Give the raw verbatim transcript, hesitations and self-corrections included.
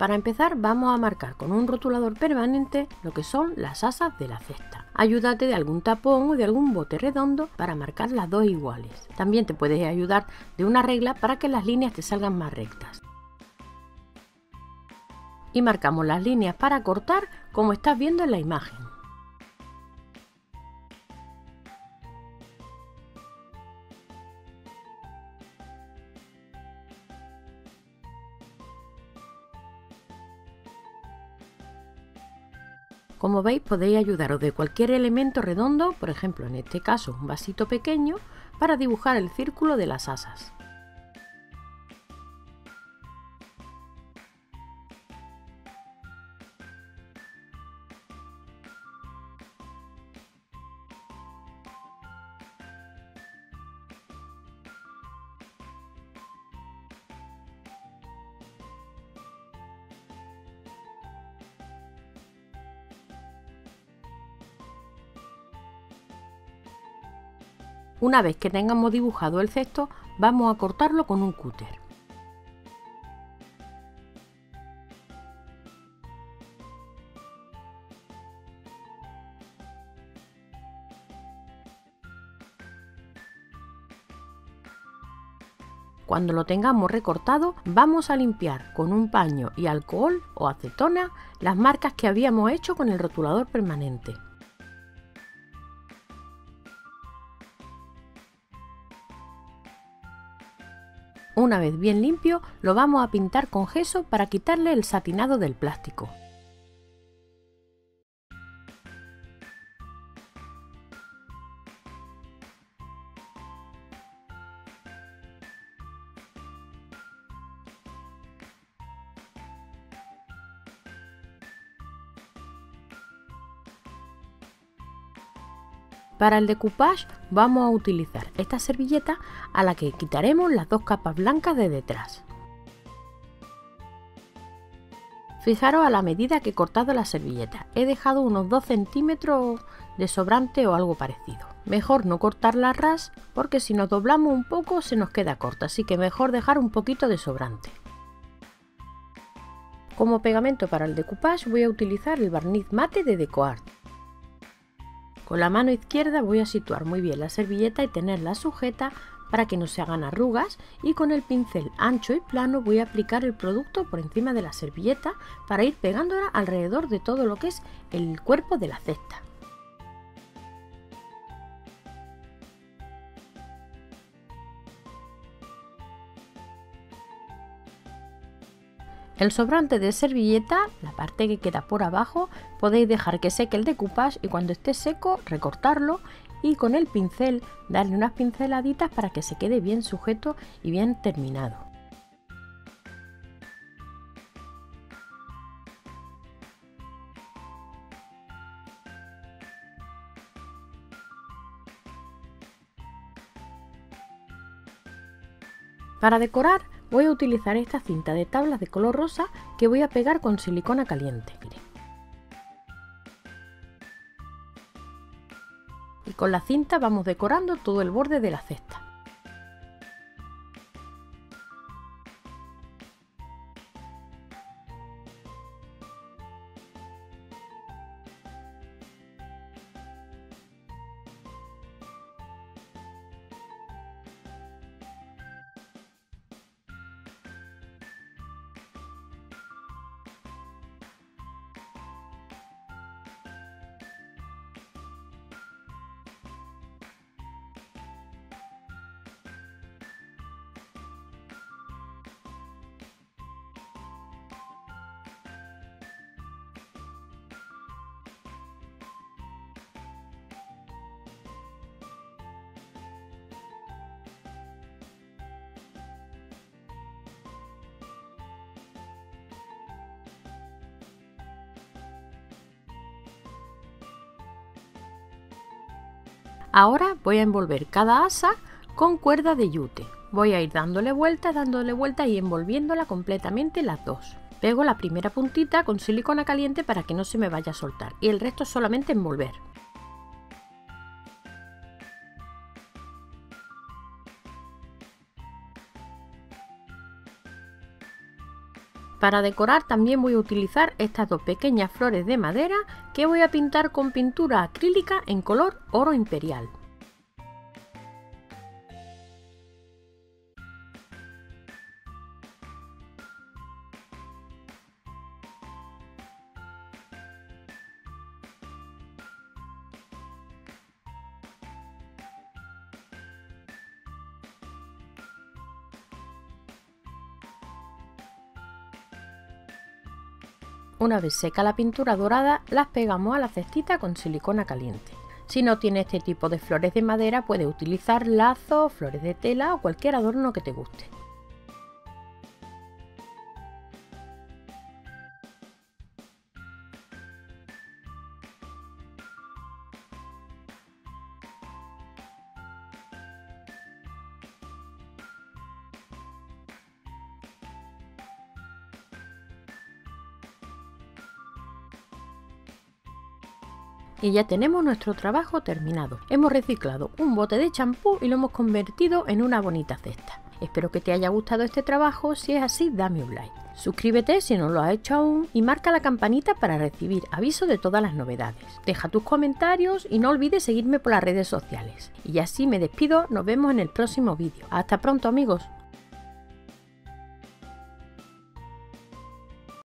Para empezar vamos a marcar con un rotulador permanente lo que son las asas de la cesta. Ayúdate de algún tapón o de algún bote redondo para marcar las dos iguales. También te puedes ayudar de una regla para que las líneas te salgan más rectas. Y marcamos las líneas para cortar como estás viendo en la imagen. Como veis, podéis ayudaros de cualquier elemento redondo, por ejemplo en este caso un vasito pequeño, para dibujar el círculo de las asas. Una vez que tengamos dibujado el cesto, vamos a cortarlo con un cúter. Cuando lo tengamos recortado, vamos a limpiar con un paño y alcohol o acetona las marcas que habíamos hecho con el rotulador permanente. Una vez bien limpio, lo vamos a pintar con gesso para quitarle el satinado del plástico. Para el decoupage vamos a utilizar esta servilleta a la que quitaremos las dos capas blancas de detrás. Fijaros a la medida que he cortado la servilleta, he dejado unos dos centímetros de sobrante o algo parecido. Mejor no cortarla a ras porque si nos doblamos un poco se nos queda corta, así que mejor dejar un poquito de sobrante. Como pegamento para el decoupage voy a utilizar el barniz mate de DecoArt. Con la mano izquierda voy a situar muy bien la servilleta y tenerla sujeta para que no se hagan arrugas, y con el pincel ancho y plano voy a aplicar el producto por encima de la servilleta para ir pegándola alrededor de todo lo que es el cuerpo de la cesta. El sobrante de servilleta, la parte que queda por abajo, podéis dejar que seque el decoupage y cuando esté seco recortarlo y con el pincel darle unas pinceladitas para que se quede bien sujeto y bien terminado. Para decorar voy a utilizar esta cinta de tablas de color rosa que voy a pegar con silicona caliente. Y con la cinta vamos decorando todo el borde de la cesta. Ahora voy a envolver cada asa con cuerda de yute. Voy a ir dándole vueltas, dándole vueltas y envolviéndola completamente las dos. Pego la primera puntita con silicona caliente para que no se me vaya a soltar y el resto solamente envolver. Para decorar también voy a utilizar estas dos pequeñas flores de madera que voy a pintar con pintura acrílica en color oro imperial. Una vez seca la pintura dorada, las pegamos a la cestita con silicona caliente. Si no tienes este tipo de flores de madera, puedes utilizar lazos, flores de tela o cualquier adorno que te guste. Y ya tenemos nuestro trabajo terminado. Hemos reciclado un bote de champú y lo hemos convertido en una bonita cesta. Espero que te haya gustado este trabajo. Si es así, dame un like. Suscríbete si no lo has hecho aún y marca la campanita para recibir aviso de todas las novedades. Deja tus comentarios y no olvides seguirme por las redes sociales. Y así me despido, nos vemos en el próximo vídeo. Hasta pronto, amigos.